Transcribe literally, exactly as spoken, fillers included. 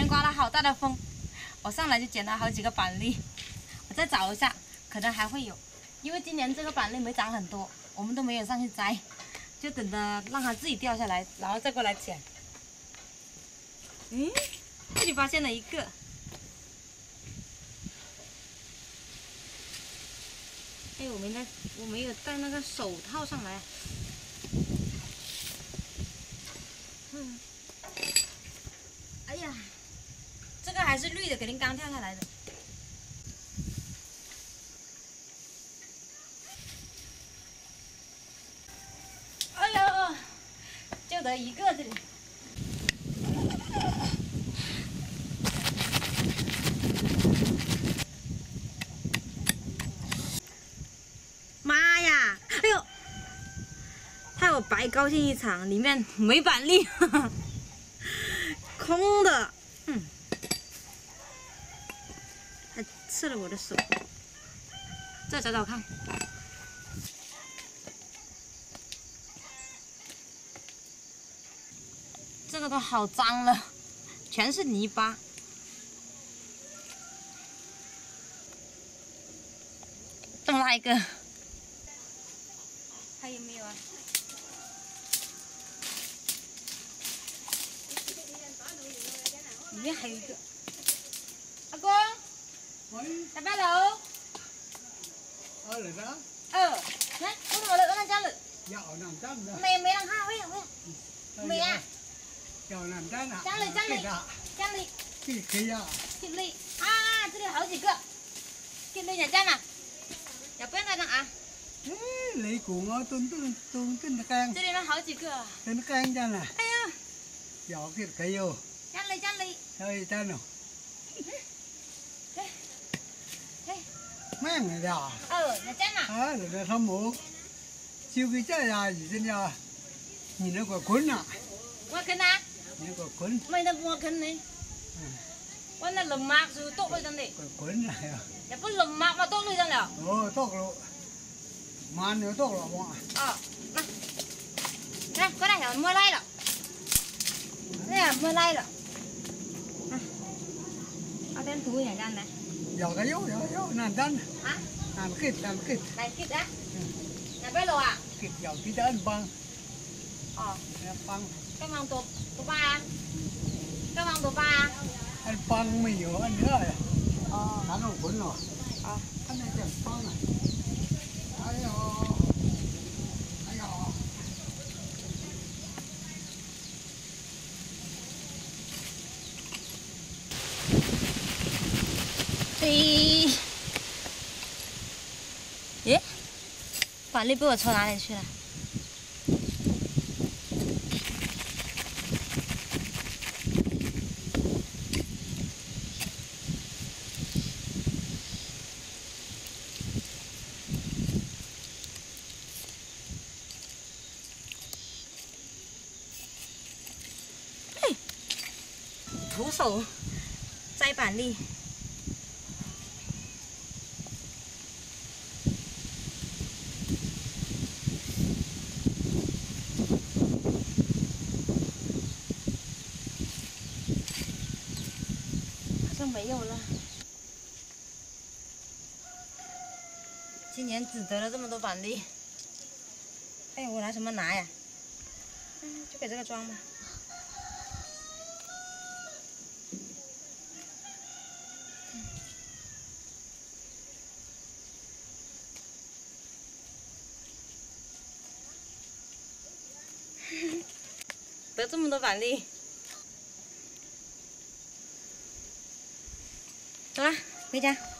刮了好大的风，我上来就捡了好几个板栗。我再找一下，可能还会有，因为今年这个板栗没长很多，我们都没有上去摘，就等着让它自己掉下来，然后再过来捡。嗯，这里发现了一个。 哎，我没带，我没有带那个手套上来。嗯，哎呀，这个还是绿的，肯定刚跳下来的。哎呦，就得一个这里。妈呀！哎呦！ 害我白高兴一场，里面没板栗，空的，嗯，还刺了我的手。再找找看，这个都好脏了，全是泥巴。这么大一个，还有没有啊？ 里面还有一个，阿公， 喂， 下班喽。 ở rồi đó. 呃，来，我怎么了？我来家了。 Dạo nằm chân rồi. 没没让看，喂喂，没啊。 Dạo nằm chân à? 家里家里家里。 Cái kia à? 吉利啊，这里好几个。吉利nhà chân à? Nhà bên này nè à? Ê, lấy cuộn ở tuần tuần tuần tuần can. 这里呢好几个。 Tuần can chân à? 哎呀， Dạo cái kia vô. 家里家里。 Thôi chân rồi. 哎哎。 Mang này à? Ờ, nhà chân à? À, rồi là thăm mộ. Siêu cái chơi à gì trên nhà. Nhìn nó quả cuốn à? Quả cuốn à? Nhìn quả cuốn. Mày là quả cuốn này. Quả này lầm mạc rồi tốt lên đây. Quả cuốn này à? Nhà có lầm mạc mà tốt lên đây nào? Ồ, tốt rồi. Mà nếu tốt rồi bọn. Ờ, này. Này, cái này là mua lai rồi. Đây là mua lai rồi. Ở bên túi nhà chân này. Dạo cái yếu, dạo cái yếu, nằm chân. Hả? Nằm kít, nằm kít. Này kít á? Nhà bé rồi à? Kít dạo kít đã ăn băng. Ờ. Ăn băng. Cái mong tổ tổ ba. Cái mong tổ ba. Ăn băng mì nhiều ăn nữa rồi. Ờ. Ăn nó cuốn rồi. Ờ. Ăn này chẳng băng này. Ai ồ. Ai ồ. Đi. 耶，板栗被我抽哪里去了？嘿，徒手摘板栗。 好像没有了。今年只得了这么多板栗。哎，我拿什么拿呀？嗯，就给这个装吧。得这么多板栗。 走了，回家。